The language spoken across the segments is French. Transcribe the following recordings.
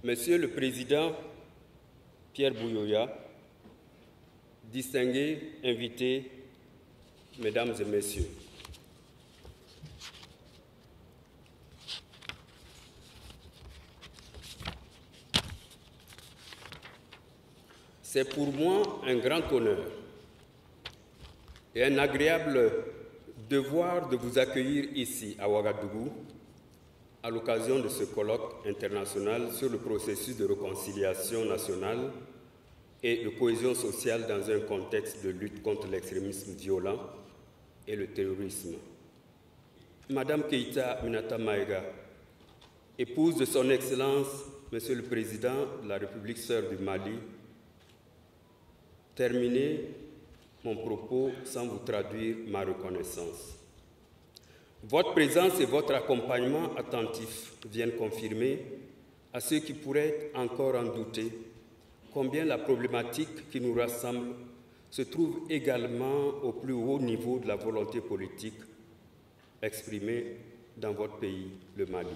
Monsieur le Président Pierre Bouyoya, distingués invités, Mesdames et Messieurs, c'est pour moi un grand honneur et un agréable devoir de vous accueillir ici à Ouagadougou à l'occasion de ce colloque international sur le processus de réconciliation nationale et de cohésion sociale dans un contexte de lutte contre l'extrémisme violent et le terrorisme. Madame Keïta Aminata Maïga, épouse de son Excellence, Monsieur le Président de la République sœur du Mali, terminez mon propos sans vous traduire ma reconnaissance. Votre présence et votre accompagnement attentif viennent confirmer à ceux qui pourraient encore en douter combien la problématique qui nous rassemble se trouve également au plus haut niveau de la volonté politique exprimée dans votre pays, le Mali.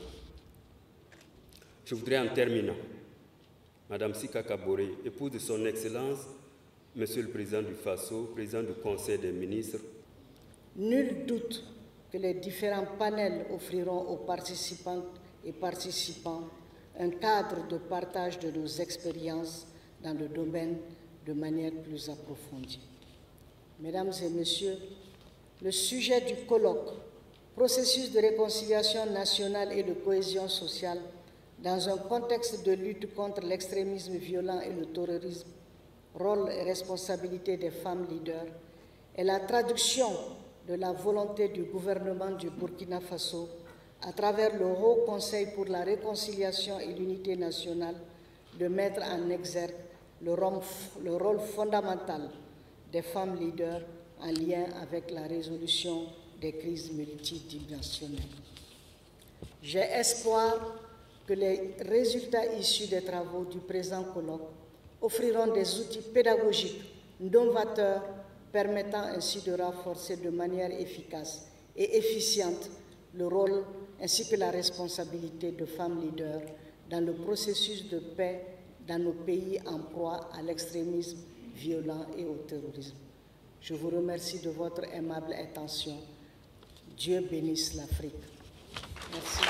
Je voudrais en terminant, Madame Sika Kaboré, épouse de son Excellence, Monsieur le Président du Faso, Président du Conseil des ministres. Nul doute que les différents panels offriront aux participantes et participants un cadre de partage de nos expériences dans le domaine de manière plus approfondie. Mesdames et Messieurs, le sujet du colloque, processus de réconciliation nationale et de cohésion sociale dans un contexte de lutte contre l'extrémisme violent et le terrorisme, rôle et responsabilité des femmes leaders, est la traduction de la volonté du gouvernement du Burkina Faso à travers le Haut Conseil pour la réconciliation et l'unité nationale de mettre en exergue le rôle fondamental des femmes leaders en lien avec la résolution des crises multidimensionnelles. J'ai espoir que les résultats issus des travaux du présent colloque offriront des outils pédagogiques novateurs permettant ainsi de renforcer de manière efficace et efficiente le rôle ainsi que la responsabilité de femmes leaders dans le processus de paix dans nos pays en proie à l'extrémisme violent et au terrorisme. Je vous remercie de votre aimable attention. Dieu bénisse l'Afrique. Merci.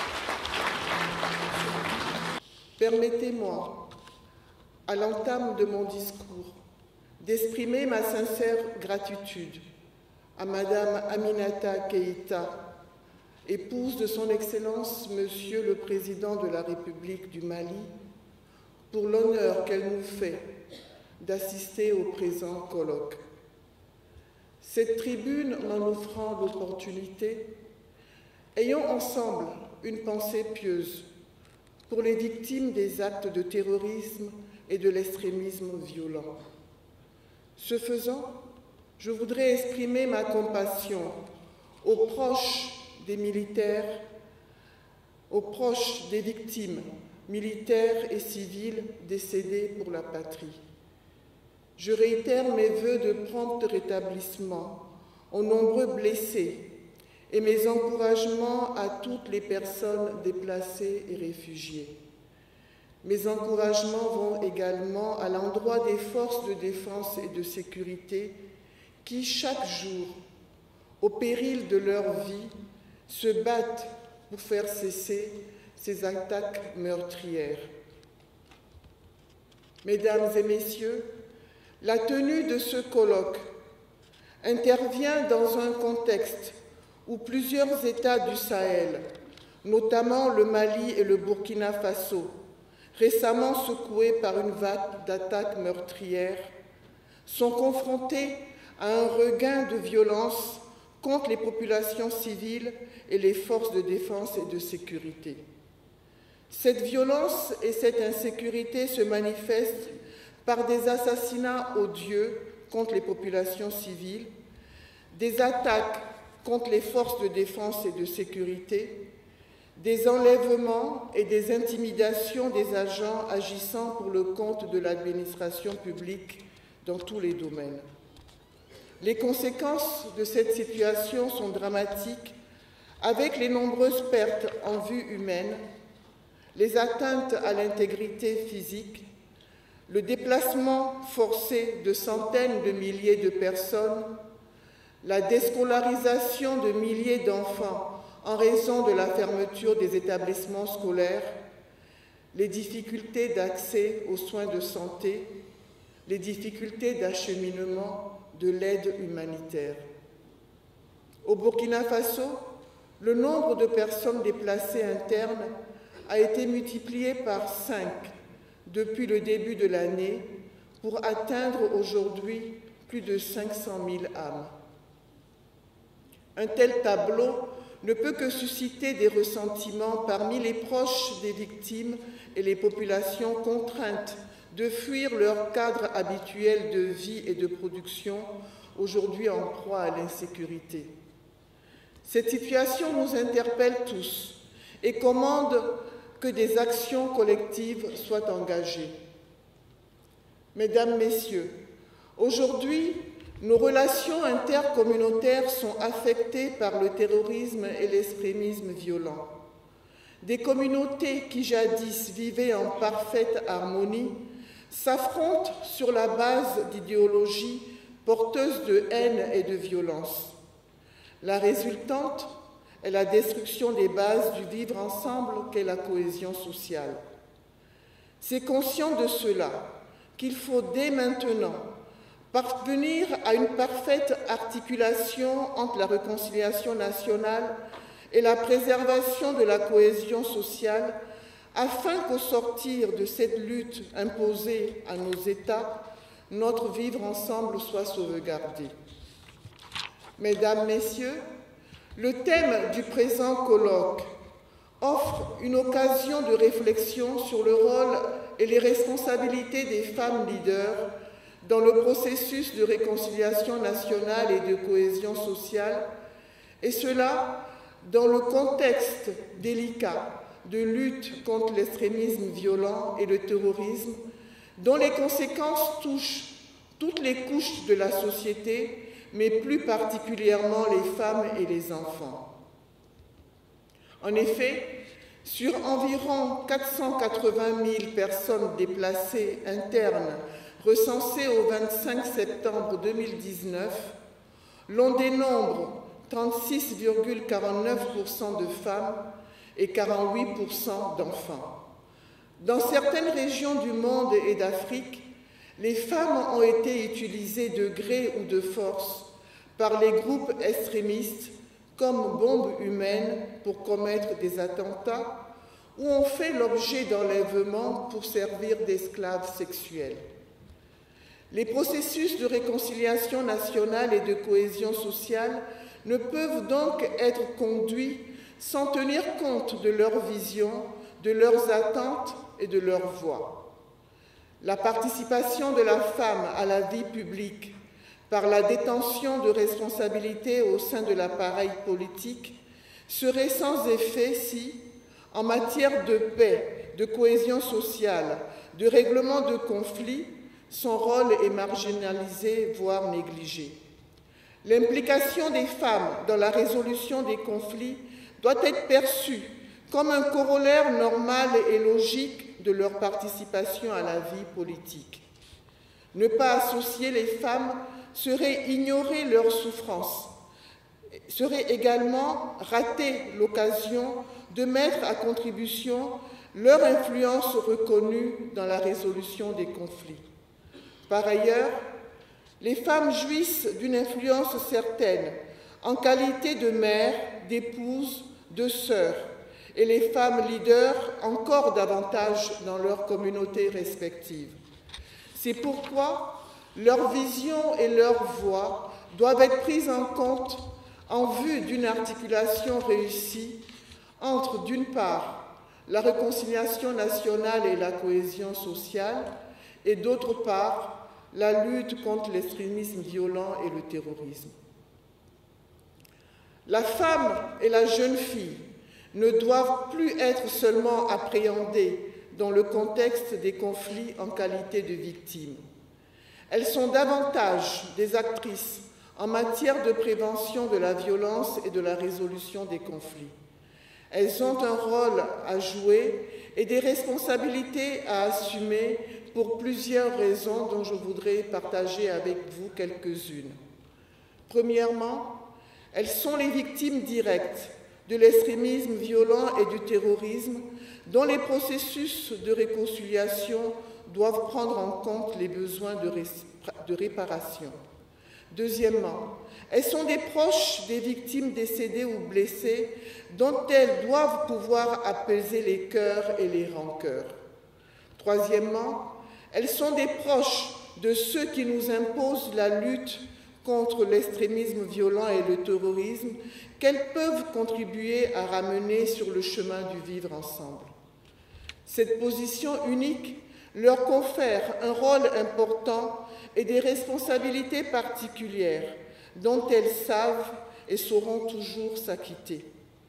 Permettez-moi, à l'entame de mon discours, d'exprimer ma sincère gratitude à Madame Aminata Keïta, épouse de son Excellence Monsieur le Président de la République du Mali, pour l'honneur qu'elle nous fait d'assister au présent colloque. Cette tribune m'en offrant l'opportunité, ayons ensemble une pensée pieuse pour les victimes des actes de terrorisme et de l'extrémisme violent. Ce faisant, je voudrais exprimer ma compassion aux proches des militaires, aux proches des victimes militaires et civiles décédés pour la patrie. Je réitère mes vœux de prompt rétablissement aux nombreux blessés et mes encouragements à toutes les personnes déplacées et réfugiées. Mes encouragements vont également à l'endroit des forces de défense et de sécurité qui, chaque jour, au péril de leur vie, se battent pour faire cesser ces attaques meurtrières. Mesdames et Messieurs, la tenue de ce colloque intervient dans un contexte où plusieurs États du Sahel, notamment le Mali et le Burkina Faso, récemment secoués par une vague d'attaques meurtrières, sont confrontés à un regain de violence contre les populations civiles et les forces de défense et de sécurité. Cette violence et cette insécurité se manifestent par des assassinats odieux contre les populations civiles, des attaques contre les forces de défense et de sécurité, des enlèvements et des intimidations des agents agissant pour le compte de l'administration publique dans tous les domaines. Les conséquences de cette situation sont dramatiques, avec les nombreuses pertes en vie humaine, les atteintes à l'intégrité physique, le déplacement forcé de centaines de milliers de personnes, la déscolarisation de milliers d'enfants en raison de la fermeture des établissements scolaires, les difficultés d'accès aux soins de santé, les difficultés d'acheminement de l'aide humanitaire. Au Burkina Faso, le nombre de personnes déplacées internes a été multiplié par 5 depuis le début de l'année pour atteindre aujourd'hui plus de 500 000 âmes. Un tel tableau ne peut que susciter des ressentiments parmi les proches des victimes et les populations contraintes de fuir leur cadre habituel de vie et de production, aujourd'hui en proie à l'insécurité. Cette situation nous interpelle tous et commande que des actions collectives soient engagées. Mesdames, Messieurs, aujourd'hui, nos relations intercommunautaires sont affectées par le terrorisme et l'extrémisme violent. Des communautés qui jadis vivaient en parfaite harmonie s'affrontent sur la base d'idéologies porteuses de haine et de violence. La résultante est la destruction des bases du vivre ensemble qu'est la cohésion sociale. C'est conscient de cela qu'il faut dès maintenant parvenir à une parfaite articulation entre la réconciliation nationale et la préservation de la cohésion sociale afin qu'au sortir de cette lutte imposée à nos États, notre vivre ensemble soit sauvegardé. Mesdames, Messieurs, le thème du présent colloque offre une occasion de réflexion sur le rôle et les responsabilités des femmes leaders dans le processus de réconciliation nationale et de cohésion sociale, et cela dans le contexte délicat de lutte contre l'extrémisme violent et le terrorisme, dont les conséquences touchent toutes les couches de la société, mais plus particulièrement les femmes et les enfants. En effet, sur environ 480 000 personnes déplacées internes recensées au 25 septembre 2019, l'on dénombre 36,49% de femmes et 48% d'enfants. Dans certaines régions du monde et d'Afrique, les femmes ont été utilisées de gré ou de force par les groupes extrémistes comme bombes humaines pour commettre des attentats ou ont fait l'objet d'enlèvements pour servir d'esclaves sexuels. Les processus de réconciliation nationale et de cohésion sociale ne peuvent donc être conduits sans tenir compte de leur vision, de leurs attentes et de leur voix. La participation de la femme à la vie publique par la détention de responsabilités au sein de l'appareil politique serait sans effet si, en matière de paix, de cohésion sociale, de règlement de conflits, son rôle est marginalisé, voire négligé. L'implication des femmes dans la résolution des conflits doit être perçue comme un corollaire normal et logique de leur participation à la vie politique. Ne pas associer les femmes serait ignorer leurs souffrances, serait également rater l'occasion de mettre à contribution leur influence reconnue dans la résolution des conflits. Par ailleurs, les femmes jouissent d'une influence certaine en qualité de mères, d'épouses, de sœurs, et les femmes leaders encore davantage dans leurs communautés respectives. C'est pourquoi leur vision et leur voix doivent être prises en compte en vue d'une articulation réussie entre, d'une part, la réconciliation nationale et la cohésion sociale, et d'autre part, la lutte contre l'extrémisme violent et le terrorisme. La femme et la jeune fille ne doivent plus être seulement appréhendées dans le contexte des conflits en qualité de victimes. Elles sont davantage des actrices en matière de prévention de la violence et de la résolution des conflits. Elles ont un rôle à jouer et des responsabilités à assumer pour plusieurs raisons dont je voudrais partager avec vous quelques-unes. Premièrement, elles sont les victimes directes de l'extrémisme violent et du terrorisme dont les processus de réconciliation doivent prendre en compte les besoins de réparation. Deuxièmement, elles sont des proches des victimes décédées ou blessées dont elles doivent pouvoir apaiser les cœurs et les rancœurs. Troisièmement, elles sont des proches de ceux qui nous imposent la lutte contre l'extrémisme violent et le terrorisme qu'elles peuvent contribuer à ramener sur le chemin du vivre ensemble. Cette position unique leur confère un rôle important et des responsabilités particulières dont elles savent et sauront toujours s'acquitter.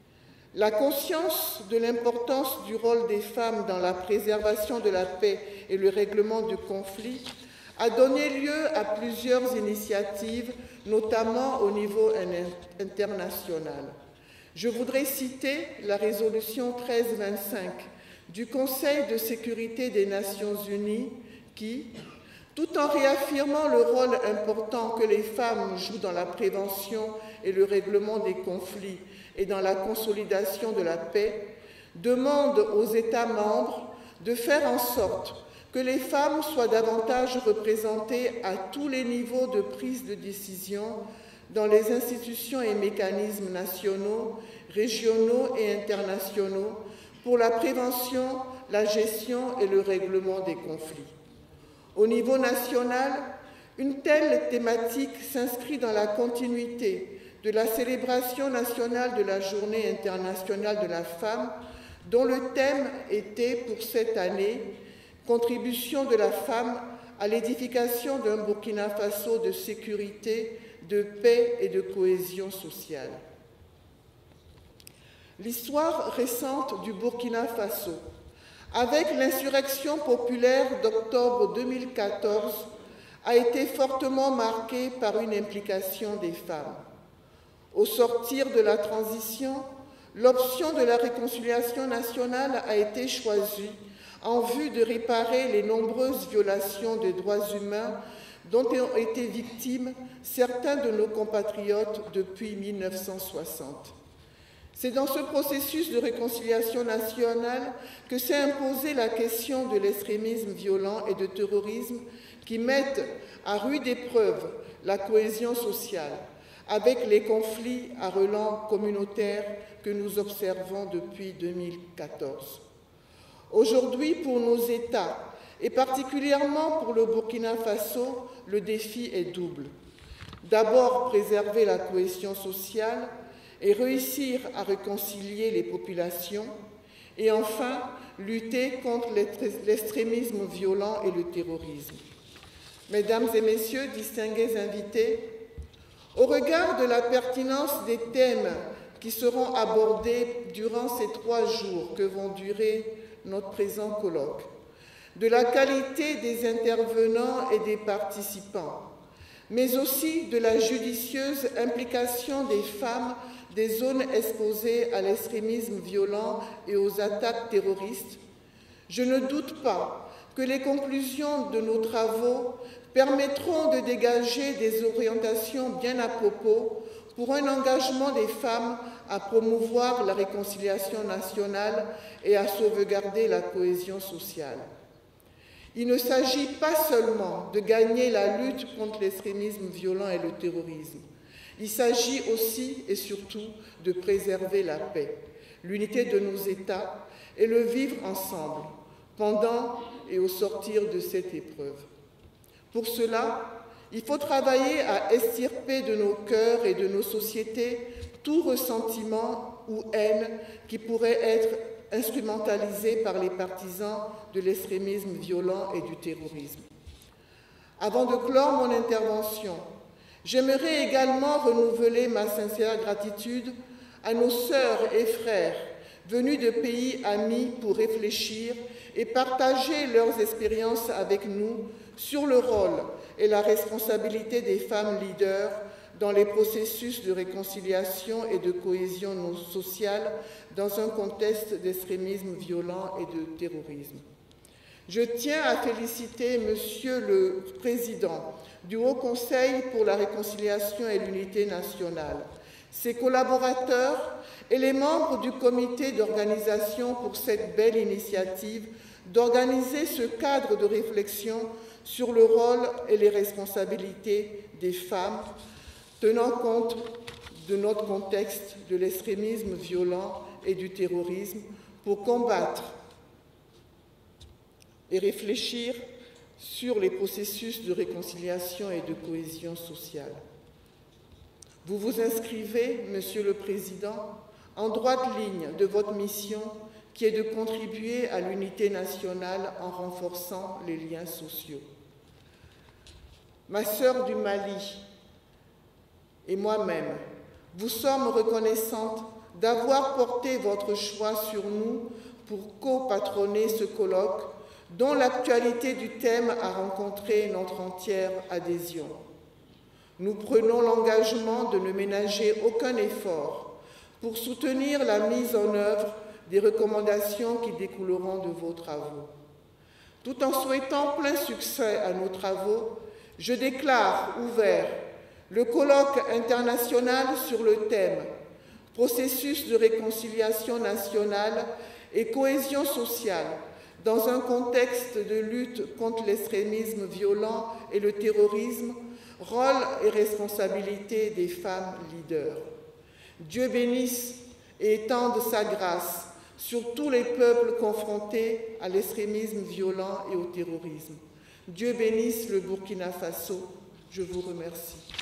La conscience de l'importance du rôle des femmes dans la préservation de la paix et le règlement du conflit a donné lieu à plusieurs initiatives, notamment au niveau international. Je voudrais citer la résolution 1325 du Conseil de sécurité des Nations Unies qui, tout en réaffirmant le rôle important que les femmes jouent dans la prévention et le règlement des conflits et dans la consolidation de la paix, demande aux États membres de faire en sorte que les femmes soient davantage représentées à tous les niveaux de prise de décision dans les institutions et mécanismes nationaux, régionaux et internationaux pour la prévention, la gestion et le règlement des conflits. Au niveau national, une telle thématique s'inscrit dans la continuité de la célébration nationale de la Journée internationale de la femme, dont le thème était pour cette année « Contribution de la femme à l'édification d'un Burkina Faso de sécurité, de paix et de cohésion sociale ». L'histoire récente du Burkina Faso, avec l'insurrection populaire d'octobre 2014, a été fortement marquée par une implication des femmes. Au sortir de la transition, l'option de la réconciliation nationale a été choisie en vue de réparer les nombreuses violations des droits humains dont ont été victimes certains de nos compatriotes depuis 1960. C'est dans ce processus de réconciliation nationale que s'est imposée la question de l'extrémisme violent et de terrorisme qui mettent à rude épreuve la cohésion sociale, avec les conflits à relents communautaires que nous observons depuis 2014. Aujourd'hui, pour nos États, et particulièrement pour le Burkina Faso, le défi est double. D'abord, préserver la cohésion sociale et réussir à réconcilier les populations, et enfin, lutter contre l'extrémisme violent et le terrorisme. Mesdames et messieurs, distingués invités, au regard de la pertinence des thèmes qui seront abordés durant ces 3 jours que vont durer notre présent colloque, de la qualité des intervenants et des participants, mais aussi de la judicieuse implication des femmes des zones exposées à l'extrémisme violent et aux attaques terroristes, je ne doute pas que les conclusions de nos travaux permettront de dégager des orientations bien à propos pour un engagement des femmes à promouvoir la réconciliation nationale et à sauvegarder la cohésion sociale. Il ne s'agit pas seulement de gagner la lutte contre l'extrémisme violent et le terrorisme. Il s'agit aussi et surtout de préserver la paix, l'unité de nos États et le vivre ensemble, pendant et au sortir de cette épreuve. Pour cela, il faut travailler à extirper de nos cœurs et de nos sociétés tout ressentiment ou haine qui pourrait être instrumentalisé par les partisans de l'extrémisme violent et du terrorisme. Avant de clore mon intervention, j'aimerais également renouveler ma sincère gratitude à nos sœurs et frères venus de pays amis pour réfléchir et partager leurs expériences avec nous sur le rôle et la responsabilité des femmes leaders dans les processus de réconciliation et de cohésion sociale dans un contexte d'extrémisme violent et de terrorisme. Je tiens à féliciter Monsieur le Président du Haut Conseil pour la réconciliation et l'unité nationale, ses collaborateurs et les membres du comité d'organisation pour cette belle initiative d'organiser ce cadre de réflexion sur le rôle et les responsabilités des femmes, tenant compte de notre contexte de l'extrémisme violent et du terrorisme, pour combattre et réfléchir sur les processus de réconciliation et de cohésion sociale. Vous vous inscrivez, Monsieur le Président, en droite ligne de votre mission qui est de contribuer à l'unité nationale en renforçant les liens sociaux. Ma sœur du Mali et moi-même, vous sommes reconnaissantes d'avoir porté votre choix sur nous pour co-patronner ce colloque dont l'actualité du thème a rencontré notre entière adhésion. Nous prenons l'engagement de ne ménager aucun effort pour soutenir la mise en œuvre des recommandations qui découleront de vos travaux. Tout en souhaitant plein succès à nos travaux, je déclare ouvert le colloque international sur le thème « Processus de réconciliation nationale et cohésion sociale dans un contexte de lutte contre l'extrémisme violent et le terrorisme, rôle et responsabilité des femmes leaders ». Dieu bénisse et étende sa grâce sur tous les peuples confrontés à l'extrémisme violent et au terrorisme. Dieu bénisse le Burkina Faso. Je vous remercie.